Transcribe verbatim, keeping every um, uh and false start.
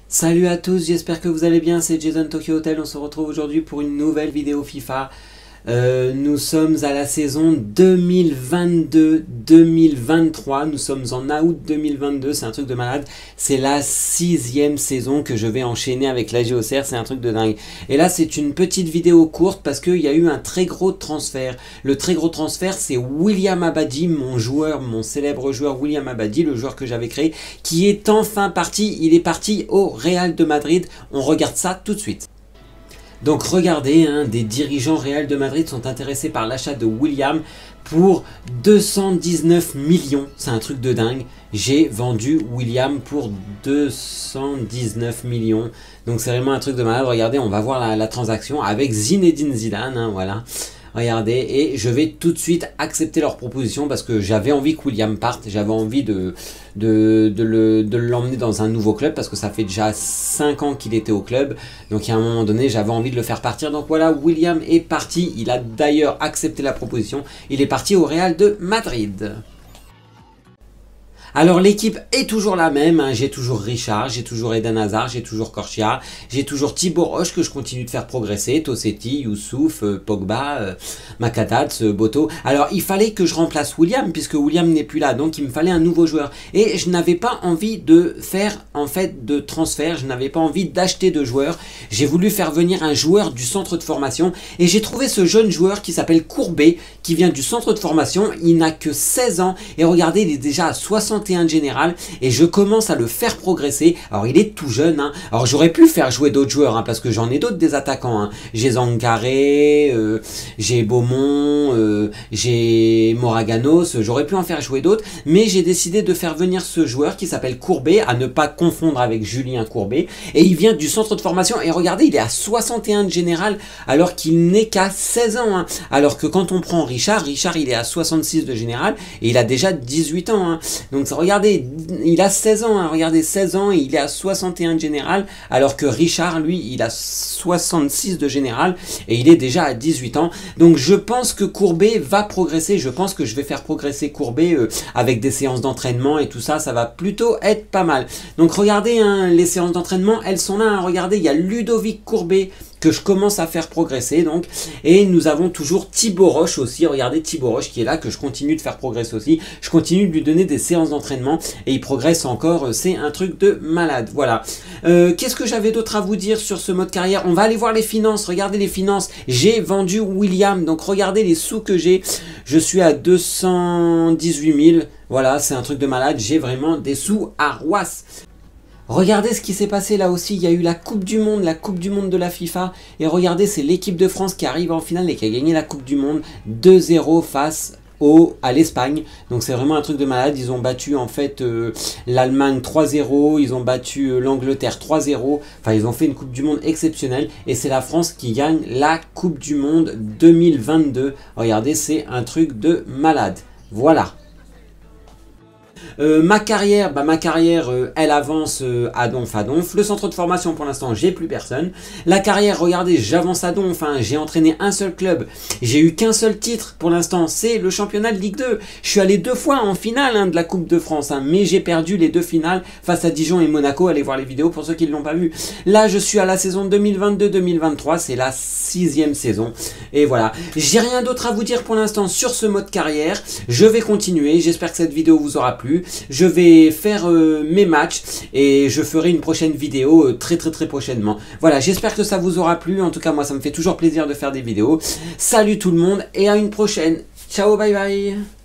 Salut à tous, j'espère que vous allez bien, c'est Jason Tokyo Hotel, on se retrouve aujourd'hui pour une nouvelle vidéo FIFA. Euh, nous sommes à la saison deux mille vingt-deux deux mille vingt-trois, nous sommes en août deux mille vingt-deux, c'est un truc de malade. C'est la sixième saison que je vais enchaîner avec la G O C R, c'est un truc de dingue. Et là c'est une petite vidéo courte parce qu'il y a eu un très gros transfert. Le très gros transfert, c'est William Abadi, mon joueur, mon célèbre joueur William Abadi, le joueur que j'avais créé, qui est enfin parti, il est parti au Real de Madrid. On regarde ça tout de suite. Donc regardez, hein, des dirigeants Real de Madrid sont intéressés par l'achat de William pour deux cent dix-neuf millions. C'est un truc de dingue. J'ai vendu William pour deux cent dix-neuf millions. Donc c'est vraiment un truc de malade. Regardez, on va voir la, la transaction avec Zinedine Zidane. Hein, voilà. Regardez, et je vais tout de suite accepter leur proposition parce que j'avais envie que William parte, j'avais envie de, de, de, le, de l'emmener dans un nouveau club parce que ça fait déjà cinq ans qu'il était au club, donc à un moment donné j'avais envie de le faire partir. Donc voilà, William est parti, il a d'ailleurs accepté la proposition, il est parti au Real de Madrid. Alors l'équipe est toujours la même, hein. J'ai toujours Richard, j'ai toujours Eden Hazard, j'ai toujours Corchia, j'ai toujours Thibaut Roche que je continue de faire progresser, Tossetti, Youssouf, euh, Pogba, euh, Makatats, euh, Boto. Alors il fallait que je remplace William puisque William n'est plus là, donc il me fallait un nouveau joueur. Et je n'avais pas envie de faire en fait de transfert, je n'avais pas envie d'acheter de joueurs. J'ai voulu faire venir un joueur du centre de formation et j'ai trouvé ce jeune joueur qui s'appelle Courbet, qui vient du centre de formation, il n'a que seize ans et regardez, il est déjà à soixante et un de général et je commence à le faire progresser. Alors il est tout jeune, hein. Alors j'aurais pu faire jouer d'autres joueurs hein, parce que j'en ai d'autres des attaquants, hein. J'ai Zangaré, euh, j'ai Beaumont, euh, j'ai Moraganos, j'aurais pu en faire jouer d'autres, mais j'ai décidé de faire venir ce joueur qui s'appelle Courbet, à ne pas confondre avec Julien Courbet, et il vient du centre de formation et regardez, il est à soixante et un de général alors qu'il n'est qu'à seize ans, hein. Alors que quand on prend Richard, Richard il est à soixante-six de général et il a déjà dix-huit ans, hein. Donc regardez, il a seize ans, hein, regardez, seize ans et il est à soixante et un de général, alors que Richard, lui, il a soixante-six de général et il est déjà à dix-huit ans. Donc je pense que Courbet va progresser, je pense que je vais faire progresser Courbet euh, avec des séances d'entraînement et tout ça, ça va plutôt être pas mal. Donc regardez, hein, les séances d'entraînement, elles sont là, hein, regardez, il y a Ludovic Courbet que je commence à faire progresser, donc, et nous avons toujours Thibaut Roche aussi, regardez Thibaut Roche qui est là, que je continue de faire progresser aussi, je continue de lui donner des séances d'entraînement, et il progresse encore, c'est un truc de malade, voilà. Euh, Qu'est-ce que j'avais d'autre à vous dire sur ce mode carrière? On va aller voir les finances, regardez les finances, j'ai vendu William, donc regardez les sous que j'ai, je suis à deux cent dix-huit mille, voilà, c'est un truc de malade, j'ai vraiment des sous à Roisse. Regardez ce qui s'est passé là aussi, il y a eu la Coupe du Monde, la Coupe du Monde de la FIFA. Et regardez, c'est l'équipe de France qui arrive en finale et qui a gagné la Coupe du Monde deux zéro face au, à l'Espagne. Donc c'est vraiment un truc de malade. Ils ont battu en fait euh, l'Allemagne trois zéro, ils ont battu euh, l'Angleterre trois zéro. Enfin, ils ont fait une Coupe du Monde exceptionnelle. Et c'est la France qui gagne la Coupe du Monde deux mille vingt-deux. Regardez, c'est un truc de malade. Voilà. Euh, ma carrière, bah ma carrière, euh, elle avance euh, à donf à donf. Le centre de formation, pour l'instant, j'ai plus personne. La carrière, regardez, j'avance à donf. Hein. J'ai entraîné un seul club. J'ai eu qu'un seul titre pour l'instant, c'est le championnat de Ligue deux. Je suis allé deux fois en finale hein, de la Coupe de France, hein, mais j'ai perdu les deux finales face à Dijon et Monaco. Allez voir les vidéos pour ceux qui ne l'ont pas vu. Là, je suis à la saison deux mille vingt-deux deux mille vingt-trois, c'est la sixième saison. Et voilà, j'ai rien d'autre à vous dire pour l'instant sur ce mode carrière. Je vais continuer. J'espère que cette vidéo vous aura plu. Je vais faire euh, mes matchs et je ferai une prochaine vidéo euh, très très très prochainement. Voilà, j'espère que ça vous aura plu. En tout cas, moi, ça me fait toujours plaisir de faire des vidéos. Salut tout le monde et à une prochaine. Ciao, bye bye.